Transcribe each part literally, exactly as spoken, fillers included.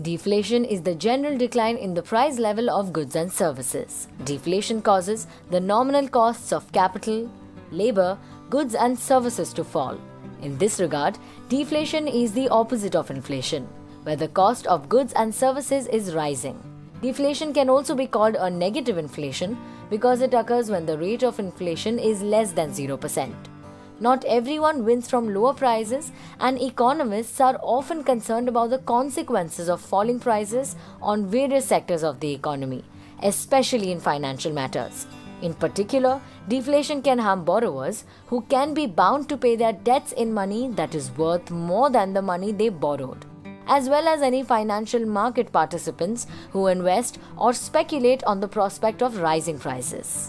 Deflation is the general decline in the price level of goods and services. Deflation causes the nominal costs of capital, labor, goods and services to fall. In this regard, deflation is the opposite of inflation, where the cost of goods and services is rising. Deflation can also be called a negative inflation because it occurs when the rate of inflation is less than zero percent. Not everyone wins from lower prices, and economists are often concerned about the consequences of falling prices on various sectors of the economy, especially in financial matters. In particular, deflation can harm borrowers who can be bound to pay their debts in money that is worth more than the money they borrowed, as well as any financial market participants who invest or speculate on the prospect of rising prices.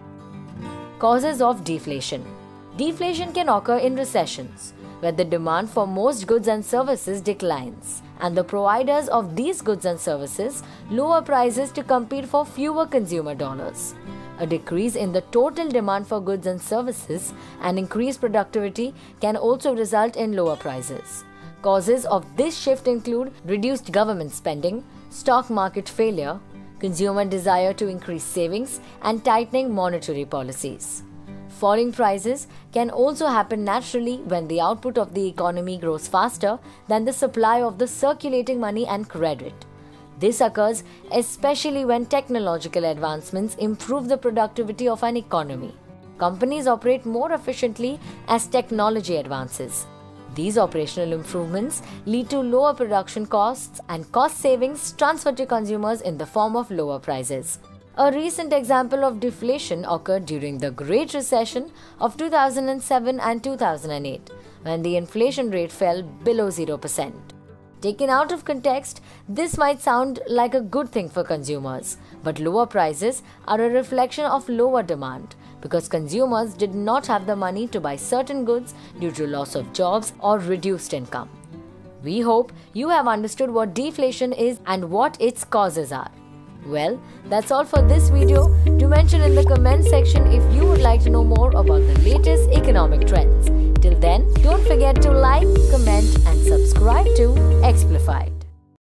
Causes of deflation. Deflation can occur in recessions, where the demand for most goods and services declines, and the providers of these goods and services lower prices to compete for fewer consumer dollars. A decrease in the total demand for goods and services and increased productivity can also result in lower prices. Causes of this shift include reduced government spending, stock market failure, consumer desire to increase savings, and tightening monetary policies. Falling prices can also happen naturally when the output of the economy grows faster than the supply of the circulating money and credit. This occurs especially when technological advancements improve the productivity of an economy. Companies operate more efficiently as technology advances. These operational improvements lead to lower production costs and cost savings transferred to consumers in the form of lower prices. A recent example of deflation occurred during the Great Recession of two thousand seven and two thousand eight, when the inflation rate fell below zero percent. Taken out of context, this might sound like a good thing for consumers, but lower prices are a reflection of lower demand because consumers did not have the money to buy certain goods due to loss of jobs or reduced income. We hope you have understood what deflation is and what its causes are. Well, that's all for this video. Do mention in the comment section if you would like to know more about the latest economic trends. Till then, don't forget to like, comment and subscribe to Explified.